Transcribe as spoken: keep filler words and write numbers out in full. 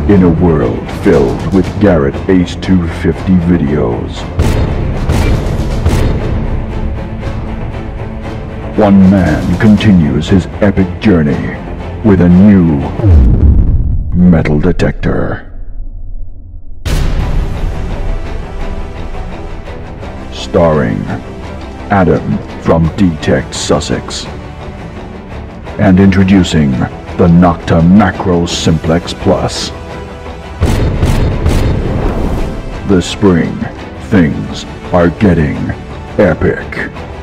In a world filled with Garrett H two fifty videos, one man continues his epic journey with a new metal detector. Starring Adam from D-Tekt Sussex. And introducing the Nokta Makro Simplex Plus. This spring, things are getting epic.